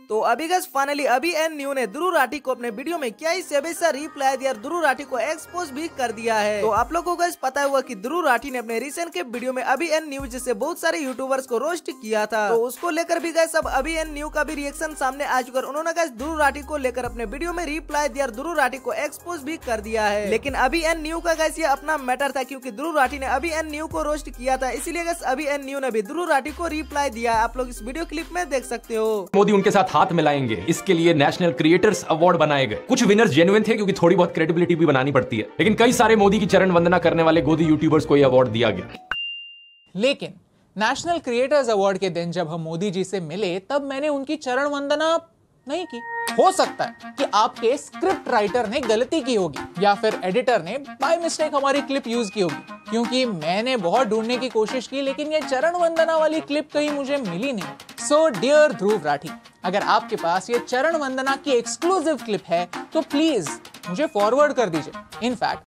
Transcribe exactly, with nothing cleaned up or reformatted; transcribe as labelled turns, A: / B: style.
A: तो अभी guys finally अभी एन न्यू ने ध्रुव राठी को अपने वीडियो में क्या ही सेवेसा रिप्लाई दिया, ध्रुव राठी को एक्सपोज भी कर दिया है। तो आप लोगों को गाइस पता हुआ कि ध्रुव राठी ने अपने रिसेंट के वीडियो में अभी एन न्यू जैसे बहुत सारे यूट्यूबर्स को रोस्ट किया था, तो उसको लेकर भी गाइस अब अभी एन न्यू का भी रिएक्शन सामने आ चुका है। उन्होंने गाइस ध्रुव राठी को लेकर अपने वीडियो में रिप्लाई दिया, ध्रुव राठी को एक्सपोज भी कर दिया है। लेकिन अभी एन न्यू का गाइस ये अपना मैटर था, क्योंकि ध्रुव राठी ने अभी एन न्यू को रोस्ट किया था, इसीलिए गाइस अभी एन न्यू ने भी ध्रुव राठी को रिप्लाई दिया। आप लोग इस वीडियो क्लिप में देख सकते हो।
B: मोदी उनके साथ हाथ मिलाएंगे, इसके लिए नेशनल क्रिएटर्स अवार्ड बनाए गए। कुछ विनर्स जेन्युइन थे क्योंकि थोड़ी बहुत क्रेडिबिलिटी भी बनानी पड़ती है, लेकिन कई सारे मोदी की चरण वंदना करने वाले गोदी यूट्यूबर्स को यह अवार्ड दिया गया।
C: लेकिन नेशनल क्रिएटर्स अवार्ड के दिन जब हम मोदी जी से मिले तब मैंने उनकी चरण वंदना नहीं की। हो सकता है कि आपके स्क्रिप्ट राइटर ने गलती की होगी या फिर एडिटर ने बाय मिस्टेक हमारी क्लिप यूज की होगी, क्योंकि मैंने बहुत ढूंढने की कोशिश की लेकिन ये चरण वंदना वाली क्लिप कहीं मुझे मिली नहीं। सो डियर ध्रुव राठी, अगर आपके पास ये चरण वंदना की एक्सक्लूसिव क्लिप है तो प्लीज मुझे फॉरवर्ड कर दीजिए। इनफैक्ट